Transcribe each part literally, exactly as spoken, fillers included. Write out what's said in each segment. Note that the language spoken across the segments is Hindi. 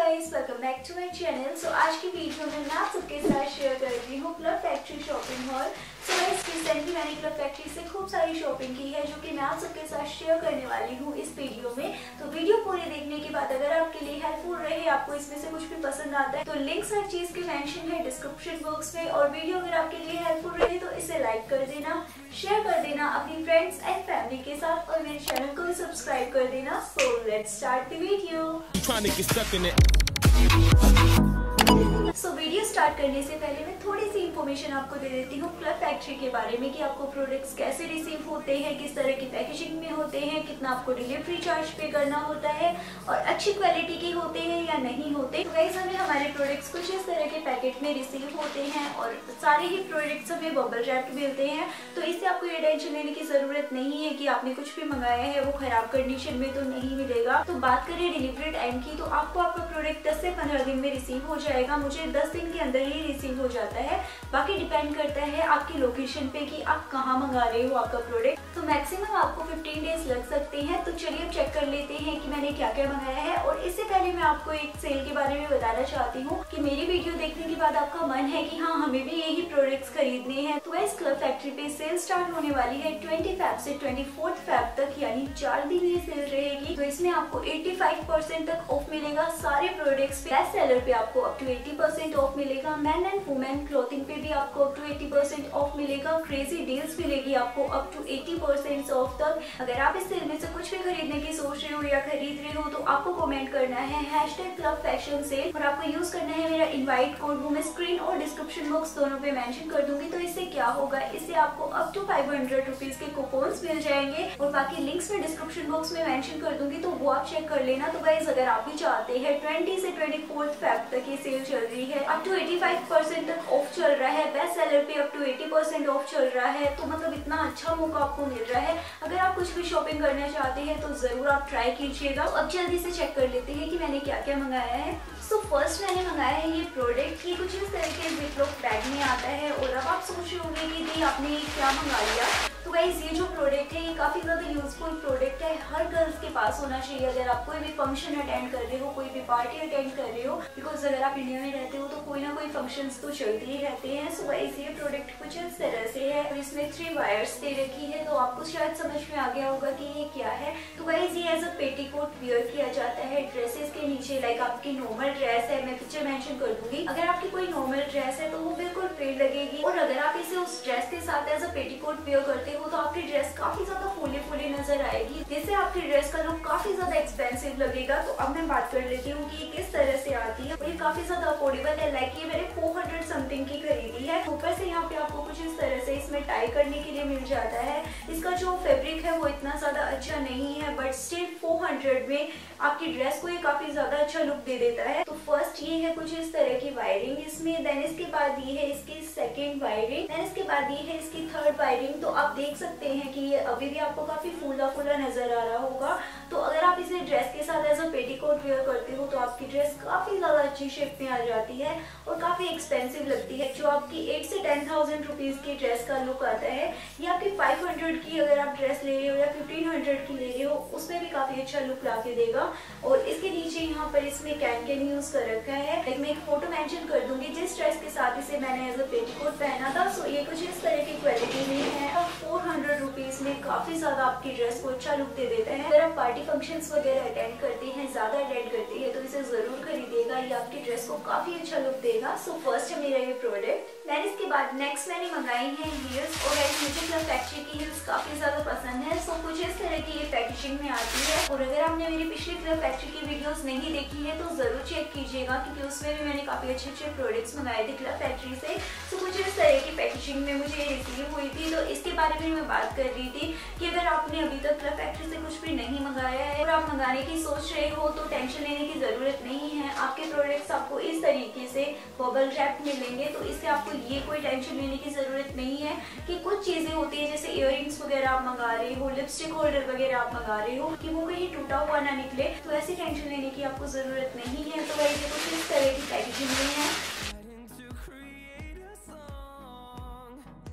Guys, welcome back to my channel. So आज की वीडियो में मैं आप सबके साथ शेयर कर रही हूँ Club Factory shopping haul. So guys, recently मैंने क्लब फैक्ट्री से खूब सारी शॉपिंग की है जो कि मैं आप सबके साथ शेयर करने वाली हूँ इस वीडियो में। तो वीडियो पूरी देखने के बाद अगर आपके लिए हेल्पफुल रहे, आपको इसमें से कुछ भी पसंद आता है तो लिंक्स हर चीज के मेंशन है डिस्क्रिप्शन बॉक्स में। और वीडियो अगर आपके लिए हेल्पफुल रहे तो इसे लाइक कर देना, शेयर कर देना अपनी फ्रेंड्स एंड फैमिली के साथ और मेरे चैनल को भी सब्सक्राइब कर देना। So let's start the video. So video start करने से पहले मैं थोड़ी सी इन्फॉर्मेशन आपको दे देती हूँ क्लब फैक्ट्री के बारे में कि आपको प्रोडक्ट्स कैसे रिसीव होते हैं, किस तरह की पैकेजिंग में होते हैं, कितना आपको डिलीवरी चार्ज पे करना होता है और अच्छी क्वालिटी के होते हैं या नहीं होते। तो गाइस, हमें हमारे प्रोडक्ट्स कुछ इस तरह के पैकेट में रिसीव होते हैं और सारे ही प्रोडक्ट्स हमें बबल रैप मिलते हैं। तो इससे आपको ये टेंशन लेने की जरूरत नहीं है कि आपने कुछ भी मंगाया है वो खराब कंडीशन में तो नहीं मिलेगा। तो बात करें डिलीवरी टाइम की, तो आपको आपका प्रोडक्ट दस से पंद्रह दिन में रिसीव हो जाएगा। मुझे दस दिन के अंदर ही रिसीव हो जाता है। बाकी डिपेंड करता है आपकी लोकेशन पे कि आप कहाँ मंगा रहे हो आपका प्रोडक्ट। तो मैक्सिमम आपको पंद्रह डेज लग सकते हैं। तो चलिए अब चेक कर लेते हैं कि मैंने क्या क्या मंगाया है। और इससे पहले मैं आपको एक सेल के बारे में बताना चाहती हूँ कि मेरी वीडियो देखने के बाद आपका मन है कि हाँ हमें भी यही प्रोडक्ट्स खरीदने हैं। तो इस क्लब फैक्ट्री पे सेल स्टार्ट होने वाली है ट्वेंटी फेब से ट्वेंटी फोर्थ फेब तक, यानी चार दिन ये सेल रहेगी। तो इसमें आपको पचासी परसेंट तक ऑफ मिलेगा सारे प्रोडक्ट्स पे। बेस्ट सेलर पे आपको अप टू अस्सी परसेंट ऑफ मिलेगा। मैन एंड वुमेन क्लोथिंग पे भी आपको अप टू अस्सी परसेंट ऑफ मिलेगा। क्रेजी डील्स मिलेगी आपको अप टू अस्सी परसेंट ऑफ तक। अगर आप इस सेल में से कुछ भी खरीदने की सोच रहे हो या खरीद रहे हो तो आपको कमेंट करना है हैशटैग क्लब फैशन सेल और आपको यूज करना है मेरा इनवाइट कोड, वो मैं स्क्रीन और डिस्क्रिप्शन बॉक्स दोनों पे मेंशन कर दूंगी। तो इससे क्या होगा, इससे आपको up to five hundred rupees के कूपन्स मिल जाएंगे और बाकी लिंक्स में डिस्क्रिप्शन बॉक्स में मेंशन कर दूंगी, तो वो आप चेक कर लेना। तो गाइस, अगर आप भी चाहते हैं ट्वेंटी से ट्वेंटी फोर्थ फेब तक ये सेल चल रही है, अप टू पचासी परसेंट तक ऑफ चल रहा है, बेस्ट सेलर पे अप टू अस्सी परसेंट ऑफ चल रहा है, तो मतलब इतना अच्छा मौका आपको मिल रहा है। अगर आप कुछ भी शॉपिंग करना चाहते हैं तो जरूर आप ट्राई कीजिएगा। तो अब जल्दी से चेक कर लेते हैं कि मैंने क्या क्या मंगाया है। सो so, फर्स्ट मैंने मंगाया है ये प्रोडक्ट। ये कुछ इस तरह के जिपलॉक बैग में आता है। और अब आप सोच रहे होंगे कि दी आपने क्या मंगा लिया। तो गाइस, ये जो प्रोडक्ट है ये काफी ज्यादा यूजफुल प्रोडक्ट है, हर गर्ल्स के पास होना चाहिए। अगर आप कोई भी फंक्शन अटेंड कर रहे हो, कोई भी पार्टी अटेंड कर रहे हो, बिकॉज अगर आप इंडिया में रहते हो तो कोई ना कोई फंक्शंस तो चलते ही रहते हैं। सो गाइस, ये प्रोडक्ट कुछ इस तरह से है और इसमें थ्री वायर्स दे रखी है, तो आपको शायद समझ में आ गया होगा कि ये क्या है। तो गाइस, ये एज अ पेटीकोट वियर किया जाता है ड्रेसेस के नीचे। लाइक आपकी नॉर्मल ड्रेस है, मैं पिक्चर मेंशन कर दूंगी। अगर आपकी कोई नॉर्मल ड्रेस है तो वो बिल्कुल प्लेन लगेगी और अगर आप इसे उस ड्रेस के साथ एज अ पेटीकोट वेयर करते हो तो आपकी ड्रेस काफी ज्यादा फूली फूली नजर आएगी, जिससे आपकी ड्रेस का लुक काफी ज्यादा एक्सपेंसिव लगेगा। तो अब मैं बात कर लेती हूँ कि ये किस तरह से आती है। और ये काफी ज्यादा अफोर्डेबल है। लाइक ये मैंने फोर हंड्रेड समथिंग की खरीदी है। ऊपर से यहाँ पे आपको कुछ इस तरह से इसमें टाई करने के लिए मिल जाता है। इसका जो फैब्रिक है वो इतना ज्यादा अच्छा नहीं है, बट स्टिल फोर हंड्रेड में आपकी ड्रेस को ये काफी ज्यादा अच्छा लुक दे देता है। तो फर्स्ट ये है कुछ इस तरह की वायरिंग इसमें, देन इसके बाद ये है इसकी सेकेंड वायरिंग, देन इसके बाद ये है इसकी थर्ड वायरिंग। तो आप देख सकते हैं कि ये अभी भी आपको काफी फूला फूला नजर आ रहा होगा। तो अगर आप इसे ड्रेस के साथ एज अ पेटीकोट वेयर करते हो तो आपकी ड्रेस काफी ज्यादा अच्छी शेप में आ जाती है और काफी एक्सपेंसिव लगती है। जो आपकी एट से टेन थाउजेंड रुपीज की ड्रेस का लुक आता है, ये आपकी फाइव हंड्रेड की अगर आप ड्रेस ले रहे हो या फिफ्टीन हंड्रेड की ले रहे हो उसमें भी काफी अच्छा लुक ला के देगा। और इसके नीचे यहाँ पर इसमें कैन कैन यूज कर रखा है। लाइक मैं एक फोटो मेंशन कर दूंगी जिस ड्रेस के साथ इसे मैंने एज अ पेटीकोट पहना था। सो ये कुछ इस तरह की क्वालिटी में है और फोर हंड्रेड रुपीज में काफी ज्यादा आपकी ड्रेस को अच्छा लुक दे देता है। अगर आप पार्टी फंक्शंस वगैरह अटेंड करते हैं, ज्यादा अटेंड करते हैं, तो इसे जरूर खरीदिएगा, ये आपकी ड्रेस को काफी अच्छा लुक देगा। सो फर्स्ट है मेरा ये प्रोडक्ट। देन इसके बाद नेक्स्ट मैंने मंगाई है हील्स। और गाइस, मुझे क्लब फैक्ट्री की हील्स काफी ज्यादा पसंद है। सो कुछ इस तरह की ये पैकेजिंग में आती है। और अगर आपने मेरी पिछली क्लब फैक्ट्री की वीडियोस नहीं देखी है तो जरूर चेक कीजिएगा, क्योंकि उसमें भी मैंने काफी अच्छे अच्छे प्रोडक्ट्स मंगाए थे क्लब फैक्ट्री से। तो कुछ इस तरह की पैकेजिंग में मुझे रिसीव हुई थी। तो इसके बारे में मैं बात कर रही थी कि अगर आपने अभी तक क्लब फैक्ट्री से कुछ भी नहीं मंगाया है और आप मंगाने की सोच रहे हो तो टेंशन लेने की जरूरत नहीं है। आपके प्रोडक्ट्स आपको इस तरीके से बबल रैप मिलेंगे, तो इससे आपको ये कोई टेंशन लेने की जरूरत नहीं है कि कुछ चीजें होती है जैसे इयररिंग्स वगैरह आप मंगा रहे हो, लिपस्टिक होल्डर वगैरह आप मंगा रहे हो कि वो कहीं टूटा हुआ ना निकले, तो ऐसी टेंशन लेने की आपको जरूरत नहीं है। तो वही कुछ इस तरह की पैकेजिंग में है।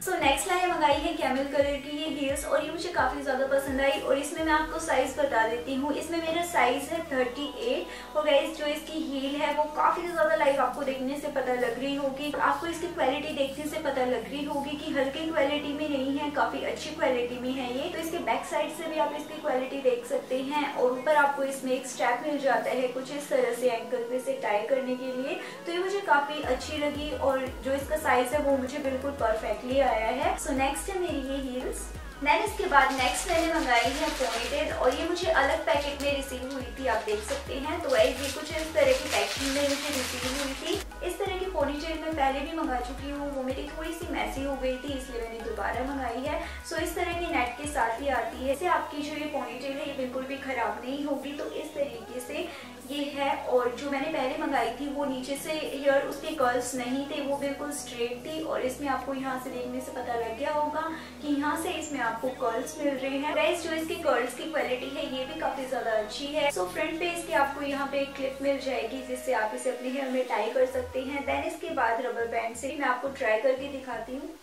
सो नेक्स्ट मैंने मंगाई है कैमल कलर की ये हील्स और ये मुझे काफ़ी ज़्यादा पसंद आई और इसमें मैं आपको साइज़ बता देती हूँ। इसमें मेरा साइज़ है थर्टी एट और गाइस जो इसकी हील है वो काफ़ी ज़्यादा लाइव आपको देखने से पता लग रही होगी, आपको इसकी क्वालिटी देखने से पता लग रही होगी कि हल्की क्वालिटी में नहीं है, काफ़ी अच्छी क्वालिटी में है ये। तो इसके बैक साइड से भी आप इसकी क्वालिटी देख सकते हैं और ऊपर आपको इसमें एक स्ट्रैप मिल जाता है कुछ इस तरह से एंकल पे से टाई करने के लिए। तो ये मुझे काफ़ी अच्छी लगी और जो इसका साइज़ है वो मुझे बिल्कुल परफेक्टली आया है। सो नेक्स्ट है मेरी ये हील्स। मैंने इसके बाद नेक्स्ट मैंने मंगाई है पोनीटेल और ये मुझे अलग पैकेट में रिसीव हुई थी, आप देख सकते हैं। तो ये कुछ इस तरह की पैकिंग में मुझे रिसीव हुई थी। इस तरह की पोनीटेल मैं पहले भी मंगा चुकी हूँ, वो मेरी थोड़ी सी मैसी हो गई थी इसलिए मैंने दोबारा मंगाई है। सो इस तरह की नेट के साथ ही आती है। इससे आपकी जो ये पोनीटेल है ये बिल्कुल भी खराब नहीं होगी। तो इस तरीके से ये है और जो मैंने पहले मंगाई थी वो नीचे से हेयर उसके कर्ल्स नहीं थे, वो बिल्कुल स्ट्रेट थी और इसमें आपको यहाँ से देखने से पता लग गया होगा कि यहाँ से इसमें आपको कर्ल्स मिल रहे हैं। गाइस जो इसके कर्ल्स की क्वालिटी है ये भी काफी ज्यादा अच्छी है। सो फ्रंट पे इसके आपको यहाँ पे एक क्लिप मिल जाएगी जिससे आप इसे अपने हेयर में टाई कर सकते हैं। देन इसके बाद रबर बैंड से मैं आपको ट्राई करके दिखाती हूँ।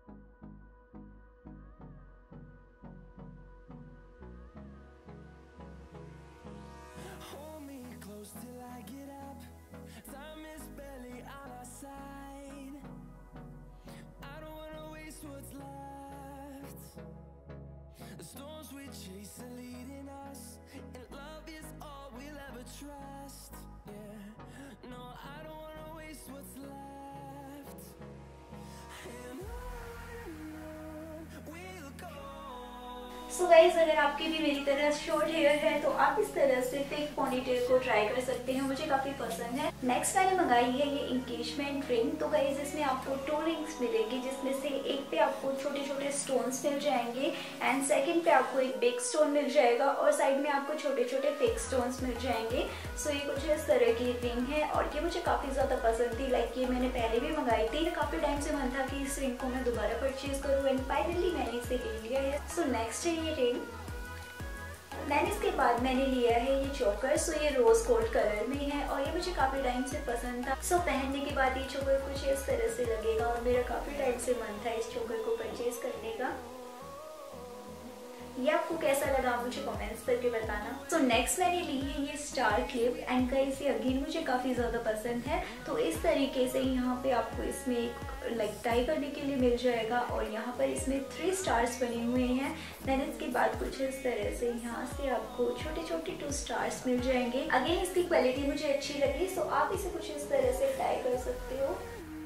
The storms we chase are leading us, and love is all we'll ever trust. Yeah, no, I don't wanna waste what's left. And on we'll go. So guys अगर आपकी भी मेरी तरह शॉर्ट हेयर है तो आप इस तरह से थिक पोनीटेल को ट्राई कर सकते हैं, मुझे काफी पसंद है। नेक्स्ट मैंने मंगाई है ये एंगेजमेंट रिंग। तो गाइस इसमें आपको टू रिंग्स मिलेगी जिसमें से एक पे आपको छोटे छोटे स्टोन्स मिल जाएंगे एंड सेकंड पे आपको एक बिग स्टोन मिल जाएगा और साइड में आपको छोटे छोटे थिक स्टोन्स मिल जाएंगे। सो ये कुछ इस तरह की रिंग है और ये मुझे काफी ज्यादा पसंद थी। लाइक ये मैंने पहले भी मंगाई थी, काफी टाइम से मन था कि इस रिंग को मैं दोबारा परचेज करूँ एंड फाइनली मैंने इसे ले लिया है। सो नेक्स्ट है ये रिंग। देन इसके बाद मैंने लिया है ये चोकर। सो ये रोज गोल्ड कलर में है और ये मुझे काफी टाइम से पसंद था। सो पहनने के बाद ये चोकर कुछ इस तरह से लगेगा और मेरा काफी टाइम से मन था इस चोकर को परचेज करने का। ये आपको कैसा लगा मुझे कमेंट्स करके बताना। सो नेक्स्ट मैंने ली है ये स्टार क्लिप एंड गाइस ये अगेन मुझे काफ़ी ज़्यादा पसंद है। तो इस तरीके से यहाँ पे आपको इसमें एक लाइक टाई करने के लिए मिल जाएगा और यहाँ पर इसमें थ्री स्टार्स बने हुए हैं। देन इसके बाद कुछ इस तरह से यहाँ से आपको छोटे छोटे टू स्टार्स मिल जाएंगे। अगेन इसकी क्वालिटी मुझे अच्छी लगी। सो आप इसे कुछ इस तरह से टाई कर सकते हो।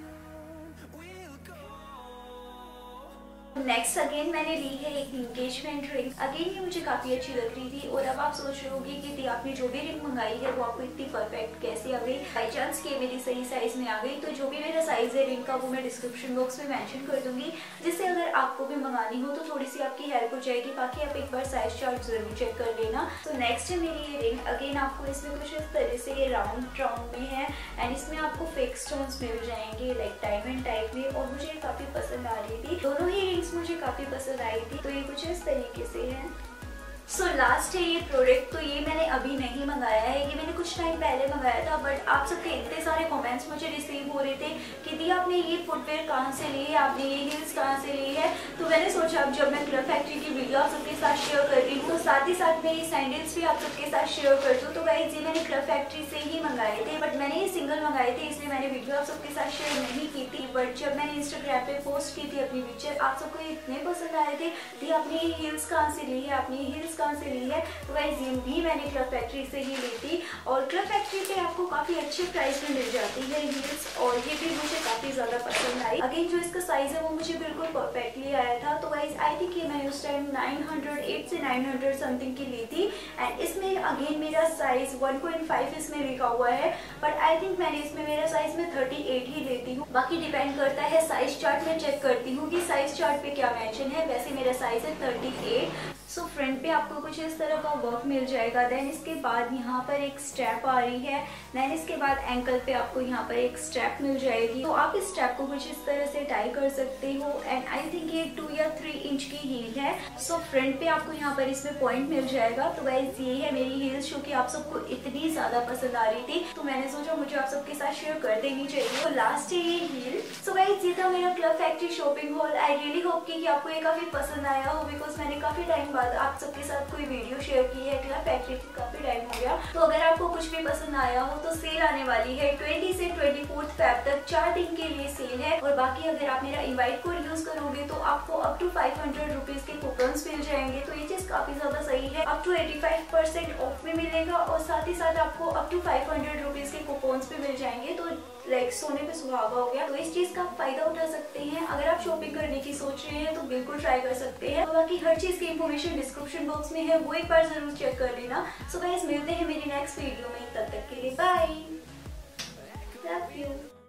नेक्स्ट अगेन मैंने ली है एक एंगेजमेंट रिंग। अगेन ये मुझे काफी अच्छी लग रही थी और अब आप सोच रहे होगी कि दी आपने जो भी रिंग मंगाई है वो आपको इतनी परफेक्ट कैसे आ गई। बाई चांस कि मेरी सही साइज में आ गई। तो जो भी मेरा साइज है रिंग का वो मैं डिस्क्रिप्शन बॉक्स में मेंशन कर दूंगी, जिससे अगर आपको भी मंगानी हो तो थोड़ी सी आपकी हेल्प हो जाएगी। बाकी आप एक बार साइज चार्ट जरूर चेक कर लेना। तो नेक्स्ट है मेरी ये रिंग। अगेन आपको इसमें कुछ इस तरह से ये राउंड राउंड में है एंड इसमें आपको फेक स्टोन्स मिल जाएंगे लाइक डायमंड टाइप में और मुझे काफी पसंद आ रही थी। दोनों ही रिंग्स मुझे काफी पसंद आई थी। तो ये कुछ इस तरीके से है। सो so, लास्ट है ये प्रोडक्ट। तो ये मैंने अभी नहीं मंगाया है, ये मैंने कुछ टाइम पहले मंगाया था, बट आप सबके इतने सारे कमेंट्स मुझे रिसीव हो रहे थे कि दी आपने ये फुटवेयर कहाँ से ली है, आपने ये हील्स कहाँ से ली है। तो मैंने सोचा अब जब मैं क्लब फैक्ट्री की वीडियो आप सबके साथ शेयर कर रही हूँ तो साथ ही साथ मैं ये सैंडल्स भी आप सबके साथ शेयर कर दूँ। तो गाइस ये मैंने क्लब फैक्ट्री से ही मंगाए थे, बट मैंने ये सिंगल मंगाए थे इसलिए मैंने वीडियो आप सबके साथ शेयर नहीं की थी। बट जब मैंने इंस्टाग्राम पे पोस्ट की थी अपनी पिक्चर, आप सबको ये इतने पसंद आए थे दी आपने ये हील्स कहाँ से ली है, आपने ये हील्स कहाँ से ली है। तो गाइस ये भी मैंने क्लब फैक्ट्री से ही ली थी और क्लब फैक्ट्री पे आपको काफी अच्छे प्राइस में मिल जाती है हील्स और ये भी मुझे काफी ज्यादा पसंद आई। अगेन जो इसका साइज है वो मुझे बिल्कुल परफेक्टली आया था। तो गाइस आई थिंक ये मैं उस टाइम नाइन हंड्रेड एट से नाइन हंड्रेड समथिंग की ली थी एंड इसमें अगेन मेरा साइज वन पॉइंट फाइव इसमें लिखा हुआ है, बट आई थिंक मैंने इसमें मेरा साइज में थर्टी एट ही लेती हूँ। बाकी डिपेंड करता है साइज चार्ट में चेक करती हूँ कि साइज चार्ट पे क्या मेंशन है। वैसे मेरा साइज है थर्टी एट। सो फ्रंट पे आपको कुछ इस तरह का वर्क मिल जाएगा। देन इसके बाद यहाँ पर एक स्ट्रैप आ रही है। देन इसके बाद एंकल पे आपको यहाँ पर एक स्ट्रैप मिल जाएगी। तो आप इस स्ट्रैप को कुछ इस तरह से टाई कर सकते हो। एंड आई थिंक ये टू या थ्री इंच की हील है। सो so, फ्रंट पे आपको यहाँ पर इसमें पॉइंट मिल जाएगा। तो गाइस ये है मेरी हील्स जो कि आप सबको इतनी ज्यादा पसंद आ रही थी, तो मैंने सोचा मुझे आप सबके साथ शेयर कर देनी चाहिए। तो लास्ट है ये हील। सो गाइस ये था मेरा Club Factory shopping haul. I really hope कि आपको ये काफी पसंद आया हो, बिकॉज मैंने काफी टाइम बाद आप सबके साथ कोई वीडियो शेयर की है। क्लब फैक्ट्री की काफी टाइम हो गया। तो अगर आपको कुछ भी पसंद आया हो तो सेल आने वाली है ट्वेंटी से ट्वेंटी फोर्थ फेब तक, चार दिन के लिए सेल है। और बाकी अगर आप मेरा इनवाइट कोड यूज करोगे तो आपको up to five hundred rupees के कूपन्स मिल जाएंगे। तो ये चीज काफी ज्यादा सही है। Up to eighty five percent off में मिलेगा और साथ ही साथ आपको up to five hundred rupees के कूपन्स भी मिल जाएंगे। तो लाइक सोने पे सुहागा हो गया। तो इस चीज का फायदा उठा सकते हैं। अगर आप शॉपिंग करने की सोच रहे हैं तो बिल्कुल ट्राई कर सकते हैं। और बाकी हर चीज की इंफॉर्मेशन डिस्क्रिप्शन बॉक्स में है, वो एक बार जरूर चेक कर लेना। सो गाइस मिलते हैं मेरी नेक्स्ट वीडियो में, तब तक के लिए बाय, लव यू।